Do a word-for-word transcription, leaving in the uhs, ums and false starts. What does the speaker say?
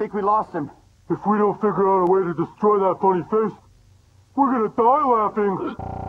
think we lost him. If we don't figure out a way to destroy that funny face, we're gonna die laughing.